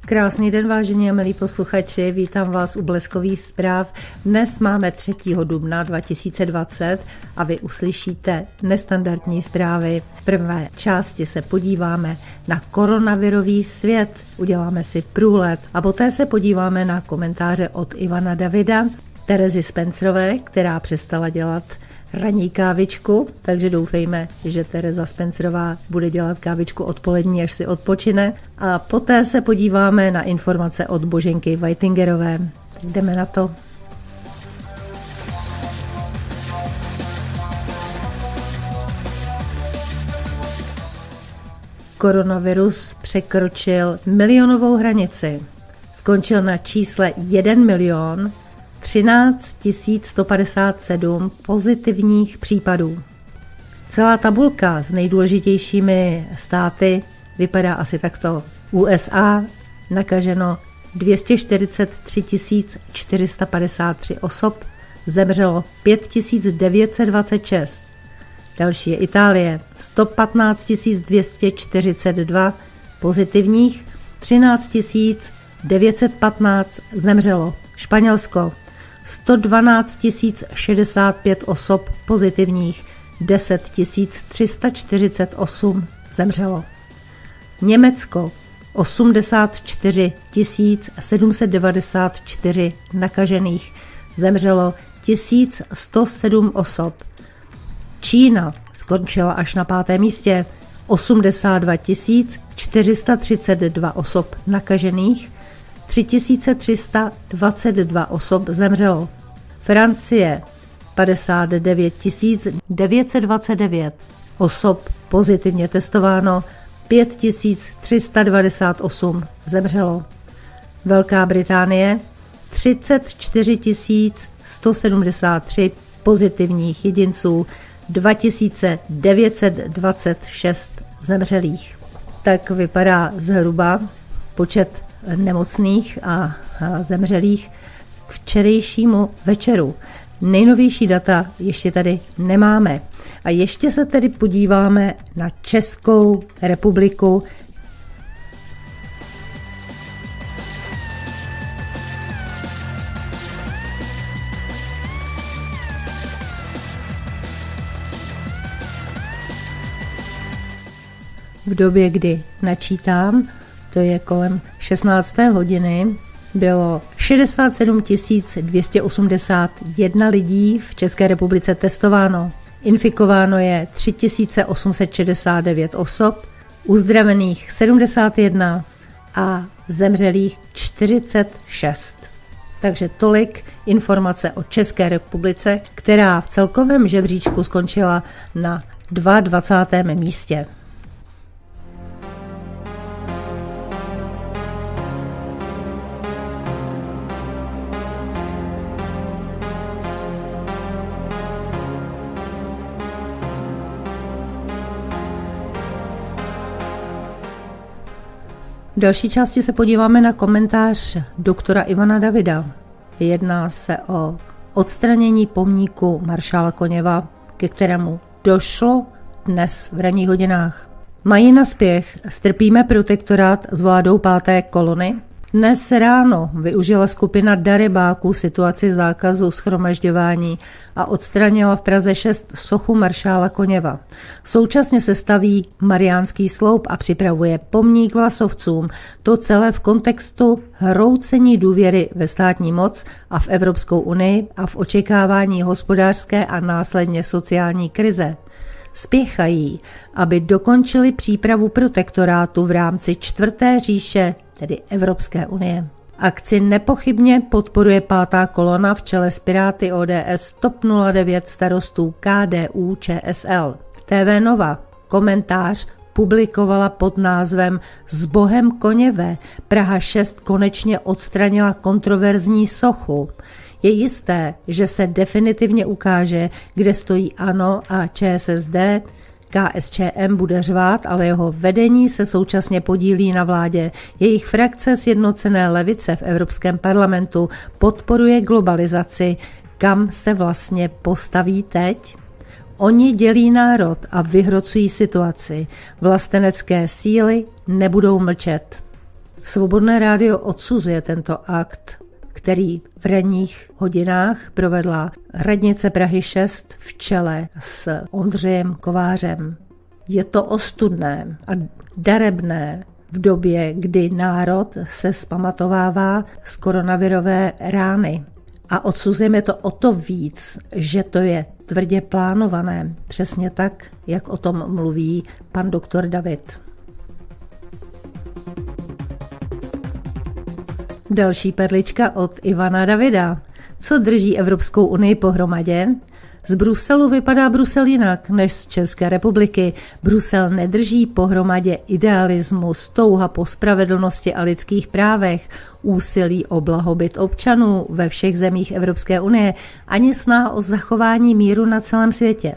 Krásný den, vážení a milí posluchači, vítám vás u Bleskových zpráv. Dnes máme 3. dubna 2020 a vy uslyšíte nestandardní zprávy. V prvé části se podíváme na koronavirový svět, uděláme si průlet a poté se podíváme na komentáře od Ivana Davida, Terezy Spencerové, která přestala dělat ranní kávičku, takže doufejme, že Tereza Spencerová bude dělat kávičku odpolední, až si odpočine. A poté se podíváme na informace od Boženky Whitingerové. Jdeme na to. Koronavirus překročil milionovou hranici. Skončil na čísle 1 milion 13 157 pozitivních případů. Celá tabulka s nejdůležitějšími státy vypadá asi takto. USA nakaženo 243 453 osob, zemřelo 5 926. Další je Itálie, 115 242 pozitivních, 13 915 zemřelo. Španělsko 112 065 osob pozitivních, 10 348 zemřelo. Německo 84 794 nakažených, zemřelo 1107 osob. Čína skončila až na 5. místě, 82 432 osob nakažených, 3322 osob zemřelo. Francie 59 929 osob pozitivně testováno, 5398 zemřelo. Velká Británie 34 173 pozitivních jedinců, 2926 zemřelých. Tak vypadá zhruba počet nemocných a zemřelých k včerejšímu večeru. Nejnovější data ještě tady nemáme. A ještě se tedy podíváme na Českou republiku. V době, kdy načítám, to je kolem 16. hodiny, bylo 67 281 lidí v České republice testováno. Infikováno je 3869 osob, uzdravených 71 a zemřelých 46. Takže tolik informace o České republice, která v celkovém žebříčku skončila na 22. místě. V další části se podíváme na komentář doktora Ivana Davida. Jedná se o odstranění pomníku maršála Koněva, ke kterému došlo dnes v ranních hodinách. Mají na spěch, strpíme protektorát s vládou 5. kolony? Dnes ráno využila skupina darebáků situaci zákazu shromažďování a odstranila v Praze 6 sochu maršála Koněva. Současně se staví Mariánský sloup a připravuje pomník vlasovcům. To celé v kontextu hroucení důvěry ve státní moc a v Evropskou unii a v očekávání hospodářské a následně sociální krize. Spěchají, aby dokončili přípravu protektorátu v rámci 4. říše, tedy Evropské unie. Akci nepochybně podporuje 5. kolona v čele s Piráty, ODS, TOP 09, Starostů, KDU, ČSL. TV Nova komentář publikovala pod názvem S Bohem Koněve. Praha 6 konečně odstranila kontroverzní sochu. Je jisté, že se definitivně ukáže, kde stojí ANO a ČSSD. KSČM bude řvát, ale jeho vedení se současně podílí na vládě. Jejich frakce Sjednocené levice v Evropském parlamentu podporuje globalizaci. Kam se vlastně postaví teď? Oni dělí národ a vyhrocují situaci. Vlastenecké síly nebudou mlčet. Svobodné rádio odsuzuje tento akt, který v ranních hodinách provedla radnice Prahy 6 v čele s Ondřejem Kovářem. Je to ostudné a darebné v době, kdy národ se vzpamatovává z koronavirové rány. A odsuzujeme to o to víc, že to je tvrdě plánované, přesně tak, jak o tom mluví pan doktor David. Další perlička od Ivana Davida. Co drží Evropskou unii pohromadě? Z Bruselu vypadá Brusel jinak než z České republiky. Brusel nedrží pohromadě idealismus, touha po spravedlnosti a lidských právech, úsilí o blahobyt občanů ve všech zemích Evropské unie, ani snaha o zachování míru na celém světě.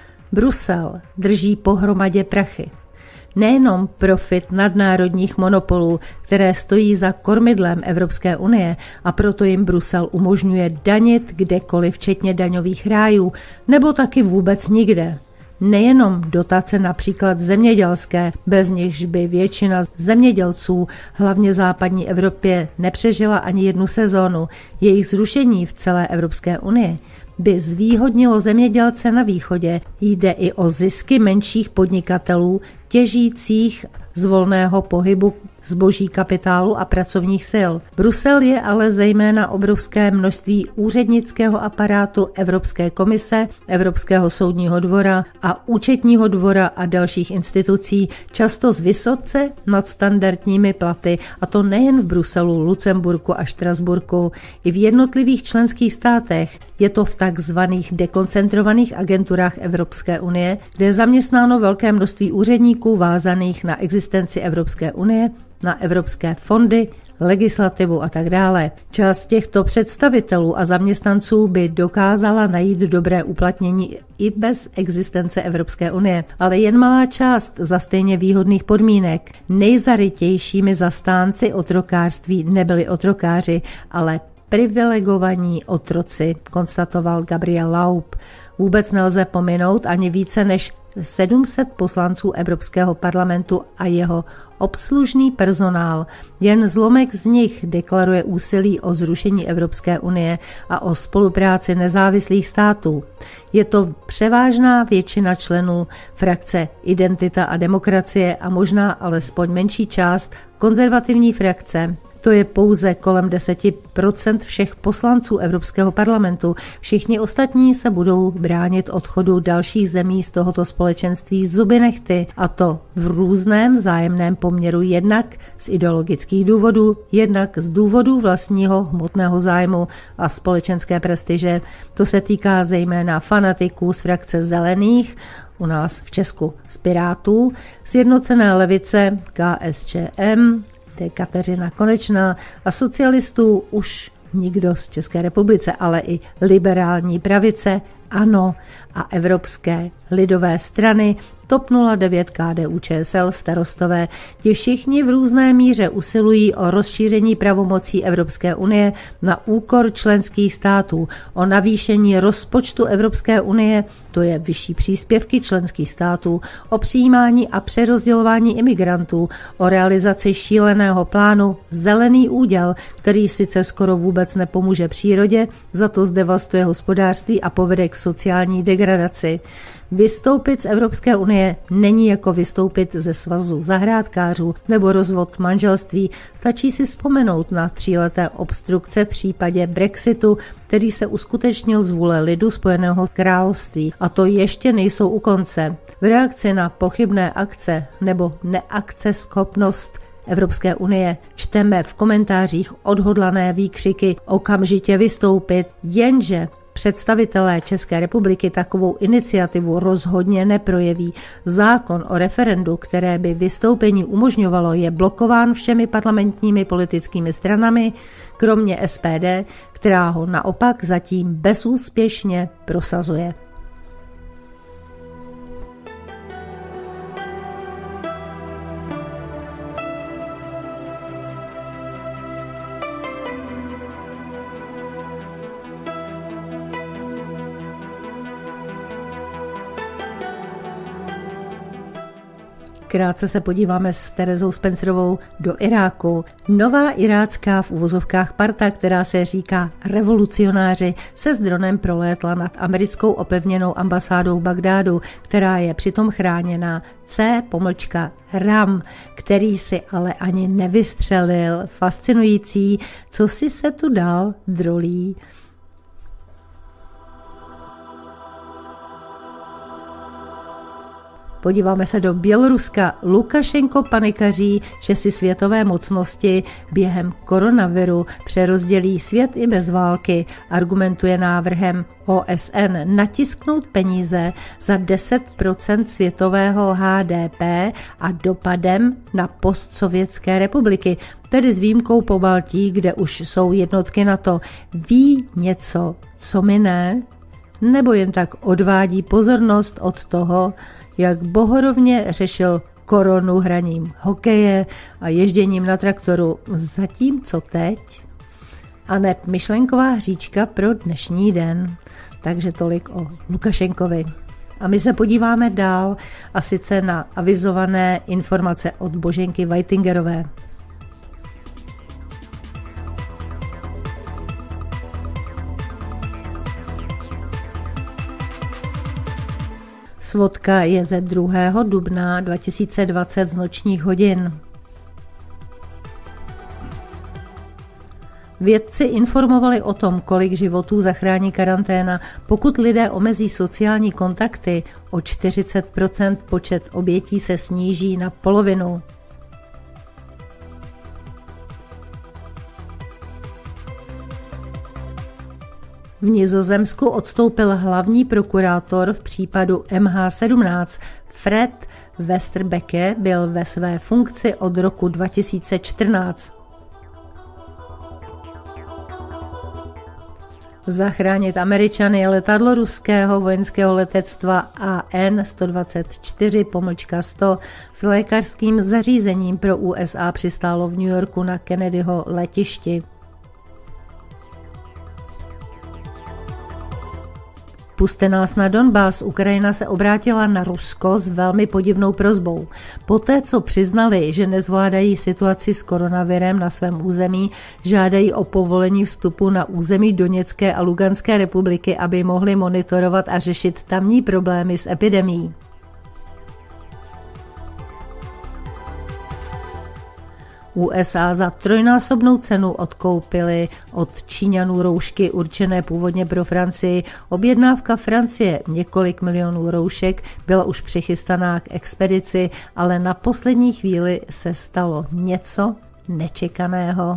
Brusel drží pohromadě prachy. Nejenom profit nadnárodních monopolů, které stojí za kormidlem Evropské unie a proto jim Brusel umožňuje danit kdekoliv, včetně daňových rájů, nebo taky vůbec nikde. Nejenom dotace například zemědělské, bez nichž by většina zemědělců, hlavně v západní Evropě, nepřežila ani jednu sezónu. Jejich zrušení v celé Evropské unii by zvýhodnilo zemědělce na východě. Jde i o zisky menších podnikatelů, těžících z volného pohybu zboží, kapitálu a pracovních sil. Brusel je ale zejména obrovské množství úřednického aparátu Evropské komise, Evropského soudního dvora a účetního dvora a dalších institucí, často s vysoce nadstandardními platy, a to nejen v Bruselu, Lucemburku a Štrasburku, i v jednotlivých členských státech. Je to v takzvaných dekoncentrovaných agenturách Evropské unie, kde je zaměstnáno velké množství úředníků vázaných na existenci Evropské unie, na evropské fondy, legislativu a tak dále. Část těchto představitelů a zaměstnanců by dokázala najít dobré uplatnění i bez existence Evropské unie, ale jen malá část za stejně výhodných podmínek. Nejzarytějšími zastánci otrokářství nebyli otrokáři, ale privilegovaní otroci, konstatoval Gabriel Laub. Vůbec nelze pominout ani více než 700 poslanců Evropského parlamentu a jeho obslužný personál. Jen zlomek z nich deklaruje úsilí o zrušení Evropské unie a o spolupráci nezávislých států. Je to převážná většina členů frakce Identita a demokracie a možná alespoň menší část konzervativní frakce. To je pouze kolem 10% všech poslanců Evropského parlamentu. Všichni ostatní se budou bránit odchodu dalších zemí z tohoto společenství zuby nehty, a to v různém vzájemném poměru, jednak z ideologických důvodů, jednak z důvodů vlastního hmotného zájmu a společenské prestiže. To se týká zejména fanatiků z frakce Zelených, u nás v Česku z Pirátů, Sjednocené levice, KSČM, Kateřina Konečná a socialistů už nikdo z České republice, ale i liberální pravice, ANO a Evropské lidové strany, TOP 09, KDU, ČSL, Starostové. Ti všichni v různé míře usilují o rozšíření pravomocí Evropské unie na úkor členských států, o navýšení rozpočtu Evropské unie, to je vyšší příspěvky členských států, o přijímání a přerozdělování imigrantů, o realizaci šíleného plánu Zelený úděl, který sice skoro vůbec nepomůže přírodě, za to zdevastuje hospodářství a povede k sociální degradaci. Vystoupit z Evropské unie není jako vystoupit ze svazu zahrádkářů nebo rozvod manželství. Stačí si vzpomenout na 3leté obstrukce v případě Brexitu, který se uskutečnil z vůle lidu Spojeného království. A to ještě nejsou u konce. V reakci na pochybné akce nebo neakceschopnost Evropské unie čteme v komentářích odhodlané výkřiky okamžitě vystoupit, jenže představitelé České republiky takovou iniciativu rozhodně neprojeví. Zákon o referendu, které by vystoupení umožňovalo, je blokován všemi parlamentními politickými stranami, kromě SPD, která ho naopak zatím bezúspěšně prosazuje. Krátce se podíváme s Terezou Spencerovou do Iráku. Nová irácká v uvozovkách parta, která se říká revolucionáři, se s dronem prolétla nad americkou opevněnou ambasádou v Bagdádu, která je přitom chráněna C-RAM, který si ale ani nevystřelil. Fascinující, co si se tu dál drolí. Podíváme se do Běloruska. Lukašenko panikaří, že si světové mocnosti během koronaviru přerozdělí svět i bez války. Argumentuje návrhem OSN natisknout peníze za 10% světového HDP a dopadem na postsovětské republiky, tedy s výjimkou Pobaltí, kde už jsou jednotky NATO. Ví něco, co my ne? Nebo jen tak odvádí pozornost od toho, jak bohorovně řešil koronu hraním hokeje a ježděním na traktoru, zatímco teď? A ne myšlenková hříčka pro dnešní den. Takže tolik o Lukašenkovi. A my se podíváme dál, a sice na avizované informace od Boženky Whitingerové. Svodka je ze 2. dubna 2020 z nočních hodin. Vědci informovali o tom, kolik životů zachrání karanténa, pokud lidé omezí sociální kontakty. O 40% počet obětí se sníží na polovinu. V Nizozemsku odstoupil hlavní prokurátor v případu MH17. Fred Westerbeke byl ve své funkci od roku 2014. Zachránit Američany letadlo ruského vojenského letectva AN-124-100 s lékařským zařízením pro USA přistálo v New Yorku na Kennedyho letišti. Pusťte nás na Donbas. Ukrajina se obrátila na Rusko s velmi podivnou prosbou. Poté, co přiznali, že nezvládají situaci s koronavirem na svém území, žádají o povolení vstupu na území Doněcké a Luganské republiky, aby mohli monitorovat a řešit tamní problémy s epidemií. USA za 3násobnou cenu odkoupily od Číňanů roušky určené původně pro Francii. Objednávka Francie několik milionů roušek byla už přichystaná k expedici, ale na poslední chvíli se stalo něco nečekaného.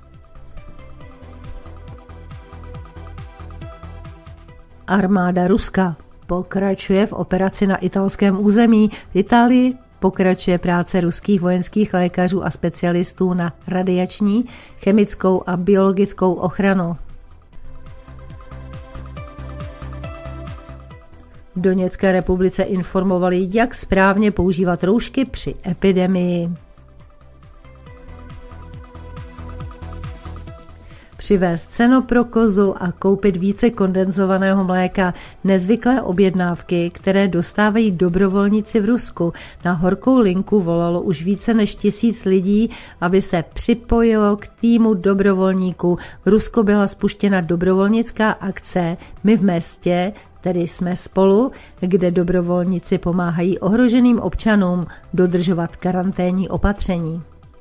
Armáda Ruska pokračuje v operaci na italském území. V Itálii pokračuje práce ruských vojenských lékařů a specialistů na radiační, chemickou a biologickou ochranu. V Doněcké republice informovali, jak správně používat roušky při epidemii. Přivést seno pro kozu a koupit více kondenzovaného mléka, nezvyklé objednávky, které dostávají dobrovolníci v Rusku. Na horkou linku volalo už více než 1000 lidí, aby se připojilo k týmu dobrovolníků. V Rusku byla spuštěna dobrovolnická akce My v městě, tedy Jsme spolu, kde dobrovolníci pomáhají ohroženým občanům dodržovat karanténní opatření.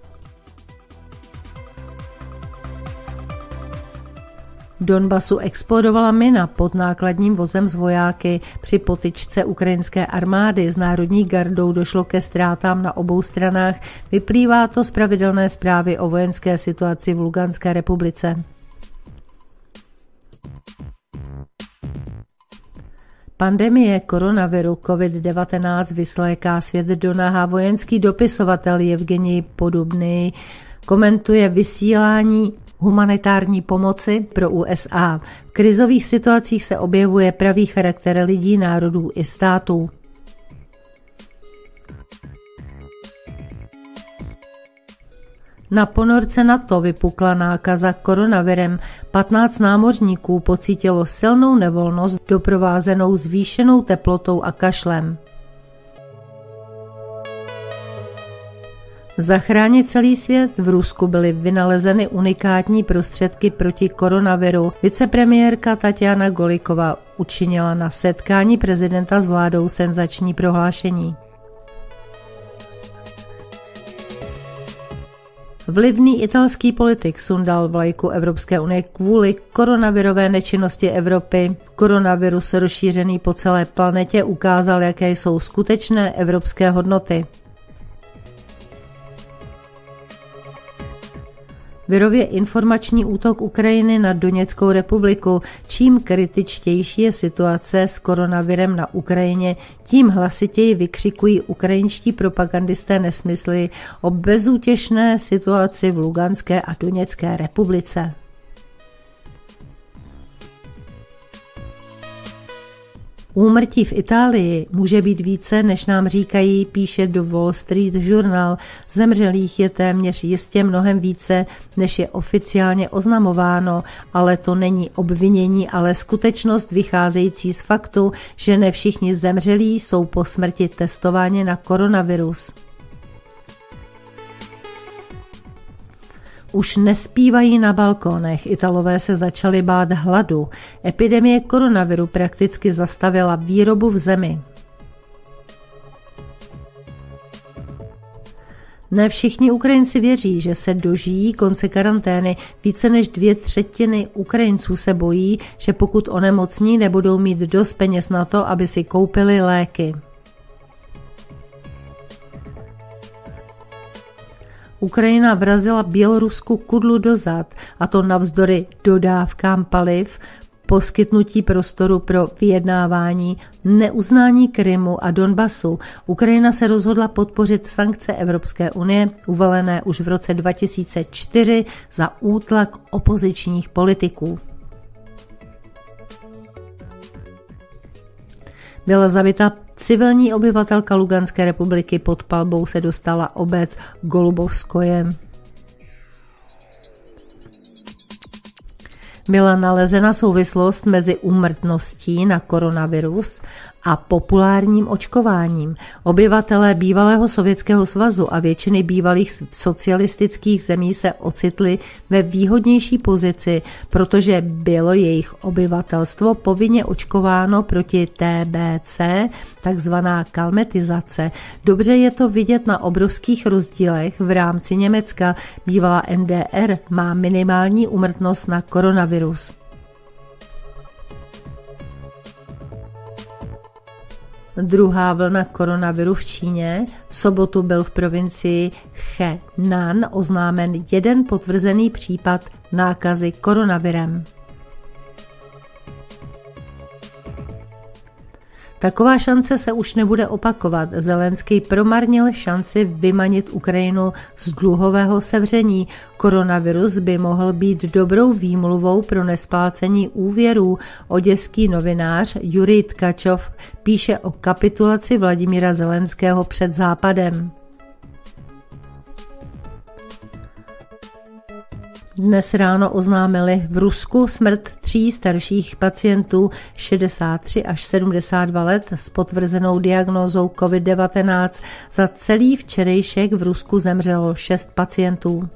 V Donbasu explodovala mina pod nákladním vozem s vojáky. Při potyčce ukrajinské armády s národní gardou došlo ke ztrátám na obou stranách. Vyplývá to z pravidelné zprávy o vojenské situaci v Luganské republice. Pandemie koronaviru COVID-19 vysléká svět do naha. Vojenský dopisovatel Evgenij Podobný komentuje vysílání humanitární pomoci pro USA. V krizových situacích se objevuje pravý charakter lidí, národů i států. Na ponorce NATO vypukla nákaza koronavirem. 15 námořníků pocítilo silnou nevolnost doprovázenou zvýšenou teplotou a kašlem. Zachránit celý svět. V Rusku byly vynalezeny unikátní prostředky proti koronaviru. Vicepremiérka Tatiana Golikova učinila na setkání prezidenta s vládou senzační prohlášení. Vlivný italský politik sundal vlajku Evropské unie kvůli koronavirové nečinnosti Evropy. Koronavirus rozšířený po celé planetě ukázal, jaké jsou skutečné evropské hodnoty. Virově informační útok Ukrajiny na Doněckou republiku. Čím kritičtější je situace s koronavirem na Ukrajině, tím hlasitěji vykřikují ukrajinští propagandisté nesmysly o bezútěšné situaci v Luganské a Doněcké republice. Úmrtí v Itálii může být více, než nám říkají, píše The Wall Street Journal. Zemřelých je téměř jistě mnohem více, než je oficiálně oznamováno, ale to není obvinění, ale skutečnost vycházející z faktu, že ne všichni zemřelí jsou po smrti testováni na koronavirus. Už nespívají na balkónech, Italové se začali bát hladu. Epidemie koronaviru prakticky zastavila výrobu v zemi. Ne všichni Ukrajinci věří, že se dožijí konce karantény. Více než 2/3 Ukrajinců se bojí, že pokud onemocní, nebudou mít dost peněz na to, aby si koupili léky. Ukrajina vrazila Bělorusku kudlu do zad, a to navzdory dodávkám paliv, poskytnutí prostoru pro vyjednávání, neuznání Krymu a Donbasu. Ukrajina se rozhodla podpořit sankce Evropské unie, uvalené už v roce 2004 za útlak opozičních politiků. Byla zabita civilní obyvatelka Luganské republiky, pod palbou se dostala obec Golubovskoje. Byla nalezena souvislost mezi úmrtností na koronavirus a populárním očkováním. Obyvatelé bývalého Sovětského svazu a většiny bývalých socialistických zemí se ocitli ve výhodnější pozici, protože bylo jejich obyvatelstvo povinně očkováno proti TBC, takzvaná kalmetizace. Dobře je to vidět na obrovských rozdílech v rámci Německa. Bývalá NDR má minimální úmrtnost na koronavirus. Druhá vlna koronaviru v Číně. V sobotu byl v provincii Henan oznámen jeden potvrzený případ nákazy koronavirem. Taková šance se už nebude opakovat. Zelenský promarnil šanci vymanit Ukrajinu z dluhového sevření. Koronavirus by mohl být dobrou výmluvou pro nesplácení úvěrů. Oděský novinář Jurij Tkačov píše o kapitulaci Vladimíra Zelenského před Západem. Dnes ráno oznámili v Rusku smrt 3 starších pacientů 63 až 72 let s potvrzenou diagnózou COVID-19. Za celý včerejšek v Rusku zemřelo 6 pacientů.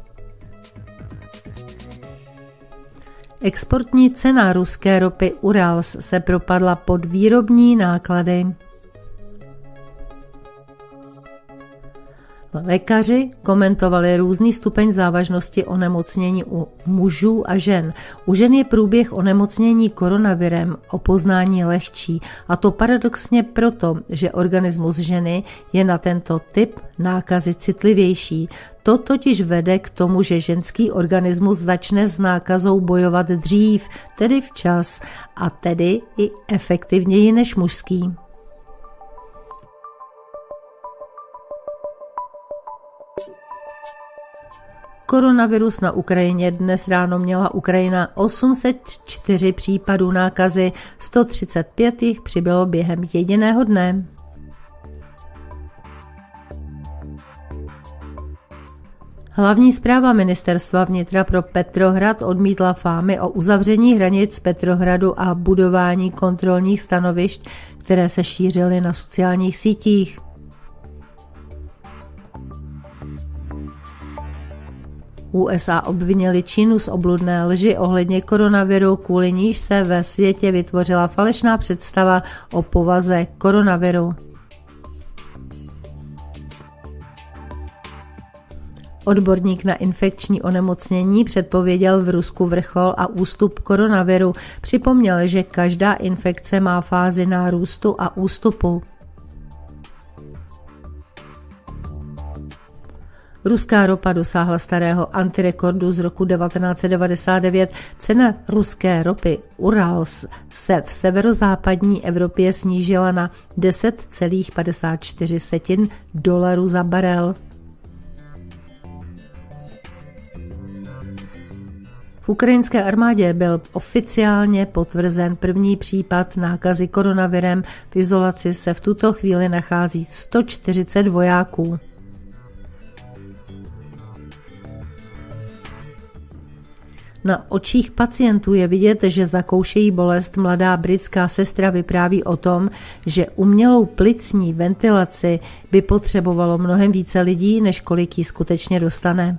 Exportní cena ruské ropy Urals se propadla pod výrobní náklady. Lékaři komentovali různý stupeň závažnosti onemocnění u mužů a žen. U žen je průběh onemocnění koronavirem o poznání lehčí, a to paradoxně proto, že organismus ženy je na tento typ nákazy citlivější. To totiž vede k tomu, že ženský organismus začne s nákazou bojovat dřív, tedy včas, a tedy i efektivněji než mužský. Koronavirus na Ukrajině. Dnes ráno měla Ukrajina 804 případů nákazy, 135 jich přibylo během jediného dne. Hlavní správa ministerstva vnitra pro Petrohrad odmítla fámy o uzavření hranic Petrohradu a budování kontrolních stanovišť, které se šířily na sociálních sítích. USA obvinili Čínu z obludné lži ohledně koronaviru, kvůli níž se ve světě vytvořila falešná představa o povaze koronaviru. Odborník na infekční onemocnění předpověděl v Rusku vrchol a ústup koronaviru. Připomněl, že každá infekce má fázi nárůstu a ústupu. Ruská ropa dosáhla starého antirekordu z roku 1999. Cena ruské ropy Urals se v severozápadní Evropě snížila na $10,54 za barel. V ukrajinské armádě byl oficiálně potvrzen první případ nákazy koronavirem. V izolaci se v tuto chvíli nachází 140 vojáků. Na očích pacientů je vidět, že zakoušejí bolest. Mladá britská sestra vypráví o tom, že umělou plicní ventilaci by potřebovalo mnohem více lidí, než kolik jí skutečně dostane.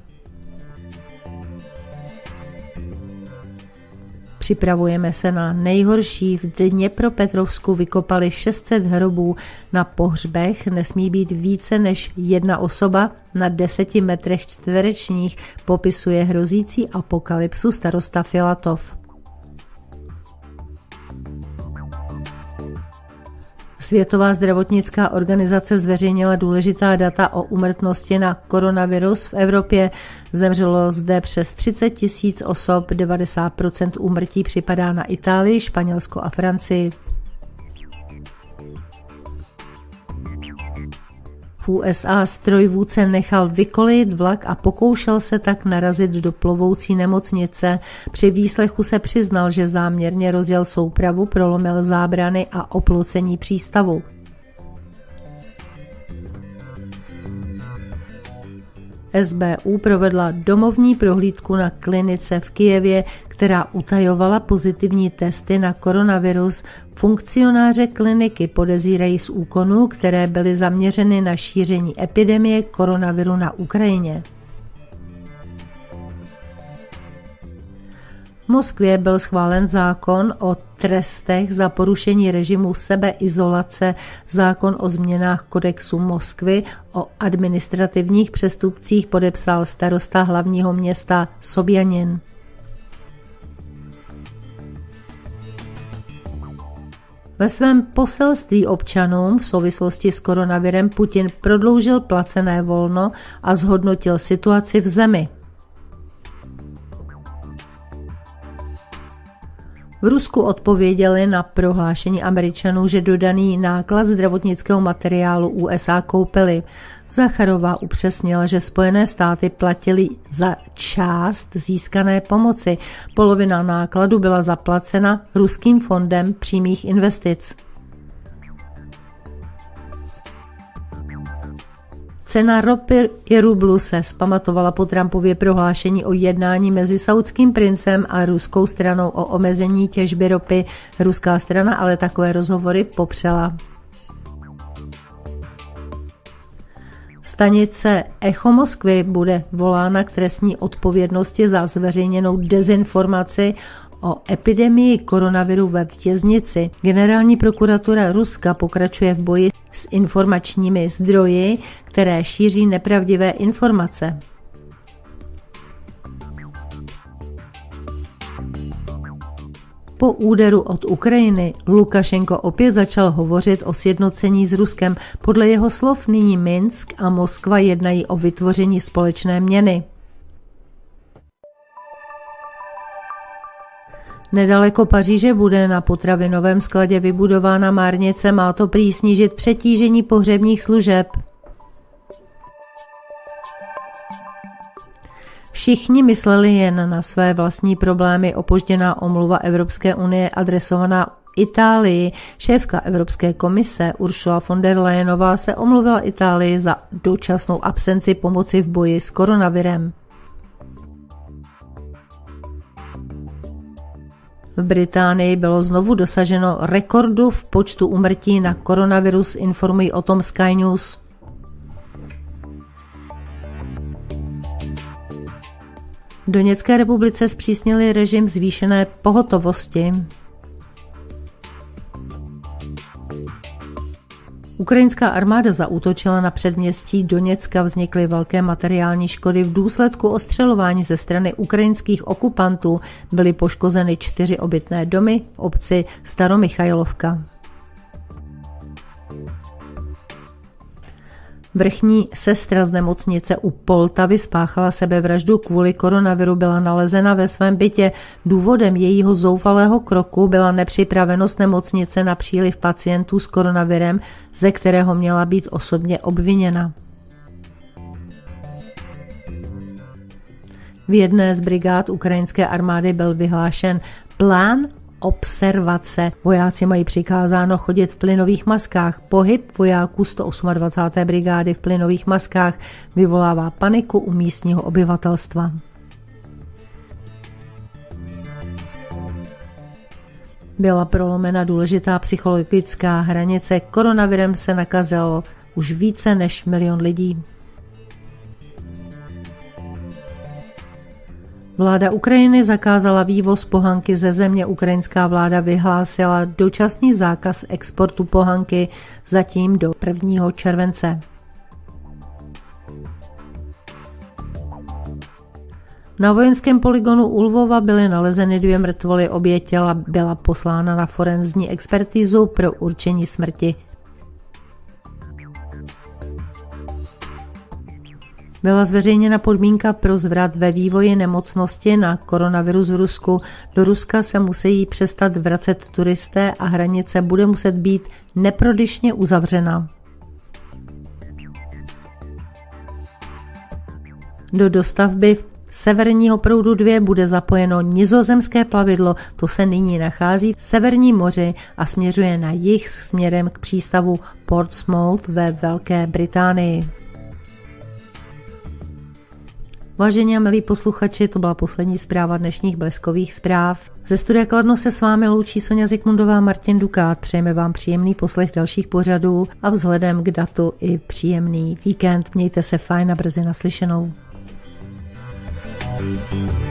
Připravujeme se na nejhorší. V Dněpropetrovsku vykopali 600 hrobů. Na pohřbech nesmí být více než jedna osoba na 10 metrech čtverečních, popisuje hrozící apokalypsu starosta Filatov. Světová zdravotnická organizace zveřejnila důležitá data o úmrtnosti na koronavirus v Evropě. Zemřelo zde přes 30 000 osob, 90% úmrtí připadá na Itálii, Španělsko a Francii. V USA strojvůdce nechal vykolejit vlak a pokoušel se tak narazit do plovoucí nemocnice. Při výslechu se přiznal, že záměrně rozjel soupravu, prolomil zábrany a oplocení přístavu. SBU provedla domovní prohlídku na klinice v Kyjevě, která utajovala pozitivní testy na koronavirus. Funkcionáře kliniky podezírají z úkonů, které byly zaměřeny na šíření epidemie koronaviru na Ukrajině. V Moskvě byl schválen zákon o trestech za porušení režimu sebeizolace, zákon o změnách kodexu Moskvy, o administrativních přestupcích podepsal starosta hlavního města Sobjanin. Ve svém poselství občanům v souvislosti s koronavirem Putin prodloužil placené volno a zhodnotil situaci v zemi. V Rusku odpověděli na prohlášení Američanů, že dodaný náklad zdravotnického materiálu USA koupili. Zacharová upřesnila, že Spojené státy platily za část získané pomoci. Polovina nákladu byla zaplacena Ruským fondem přímých investic. Cena ropy i rublu se zpamatovala po Trumpově prohlášení o jednání mezi saudským princem a ruskou stranou o omezení těžby ropy. Ruská strana ale takové rozhovory popřela. Stanice Echo Moskvy bude volána k trestní odpovědnosti za zveřejněnou dezinformaci o epidemii koronaviru ve věznici. Generální prokuratura Ruska pokračuje v boji s informačními zdroji, které šíří nepravdivé informace. Po úderu od Ukrajiny Lukašenko opět začal hovořit o sjednocení s Ruskem. Podle jeho slov nyní Minsk a Moskva jednají o vytvoření společné měny. Nedaleko Paříže bude na potravinovém skladě vybudována márnice, má to prý snížit přetížení pohřebních služeb. Všichni mysleli jen na své vlastní problémy. Opožděná omluva Evropské unie adresovaná Itálii. Šéfka Evropské komise Ursula von der Leyenová se omluvila Itálii za dočasnou absenci pomoci v boji s koronavirem. V Británii bylo znovu dosaženo rekordu v počtu úmrtí na koronavirus, informují o tom Sky News. V Doněcké republice zpřísnili režim zvýšené pohotovosti. Ukrajinská armáda zaútočila na předměstí Doněcka, vznikly velké materiální škody. V důsledku ostřelování ze strany ukrajinských okupantů byly poškozeny 4 obytné domy v obci Staromichajlovka. Vrchní sestra z nemocnice u Poltavy spáchala sebevraždu kvůli koronaviru, byla nalezena ve svém bytě. Důvodem jejího zoufalého kroku byla nepřipravenost nemocnice na příliv pacientů s koronavirem, ze kterého měla být osobně obviněna. V jedné z brigád ukrajinské armády byl vyhlášen plán observace. Vojáci mají přikázáno chodit v plynových maskách. Pohyb vojáků 128. brigády v plynových maskách vyvolává paniku u místního obyvatelstva. Byla prolomena důležitá psychologická hranice. Koronavirem se nakazilo už více než 1 milion lidí. Vláda Ukrajiny zakázala vývoz pohanky ze země. Ukrajinská vláda vyhlásila dočasný zákaz exportu pohanky zatím do 1. července. Na vojenském poligonu u Lvova byly nalezeny 2 mrtvoly, obě těla byla poslána na forenzní expertizu pro určení smrti. Byla zveřejněna podmínka pro zvrat ve vývoji nemocnosti na koronavirus v Rusku. Do Ruska se musí přestat vracet turisté a hranice bude muset být neprodyšně uzavřena. Do dostavby Severního proudu 2 bude zapojeno nizozemské plavidlo, to se nyní nachází v Severním moři a směřuje na jih směrem k přístavu Portsmouth ve Velké Británii. Vážení a milí posluchači, to byla poslední zpráva dnešních Bleskových zpráv. Ze studia Kladno se s vámi loučí Soňa Zikmundová a Martin Dukát. Přejeme vám příjemný poslech dalších pořadů a vzhledem k datu i příjemný víkend. Mějte se fajn a brzy naslyšenou.